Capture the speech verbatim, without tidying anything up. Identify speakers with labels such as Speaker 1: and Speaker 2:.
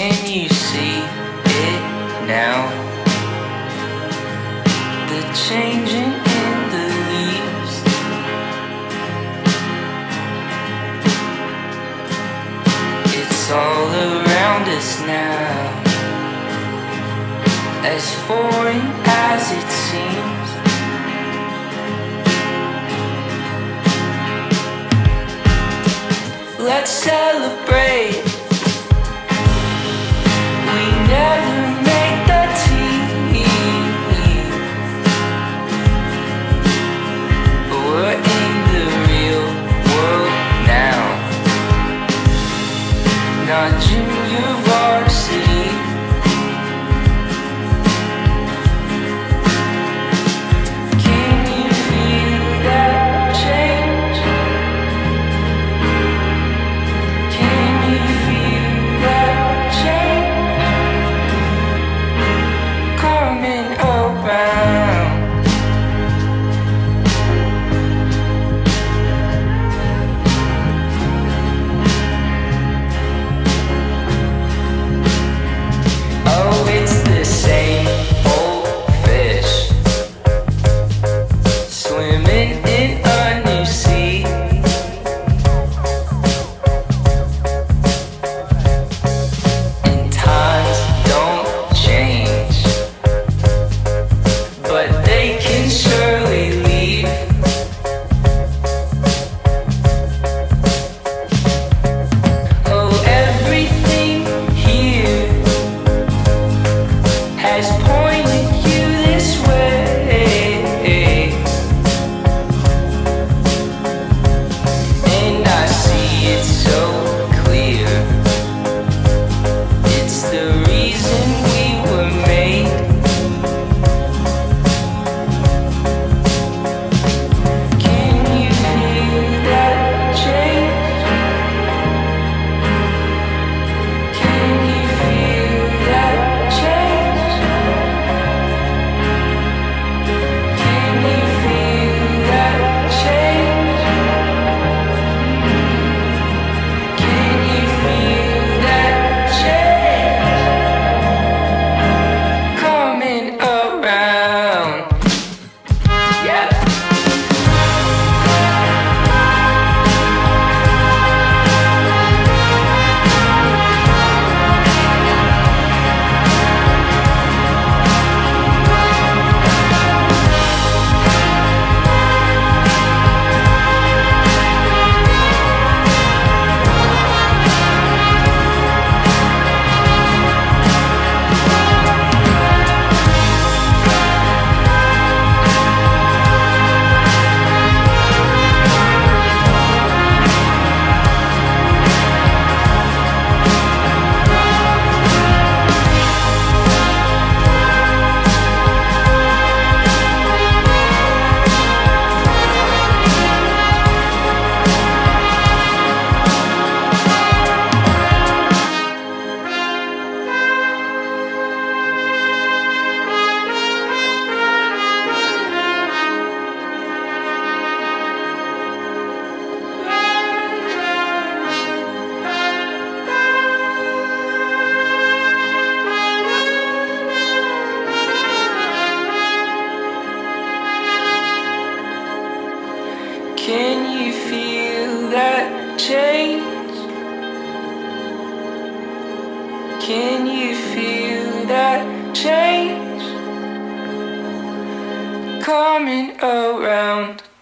Speaker 1: Can you see it now? The changing in the leaves. It's all around us now, as foreign as it seems. Let's celebrate. We never made the team, but we're in the real world now, not junior varsity. Can you feel that change? Can you feel that change coming around? Oh, it's the same old fish swimming in a new sea. And times don't change, but they can surely leave. Oh, everything here has pointed you this way, and I see it so clear. It's the reason we were made. Can you feel that change? Can you feel that change? Can you feel that change? Can you feel that change coming around? Yeah. Can you feel that change? Can you feel that change coming around?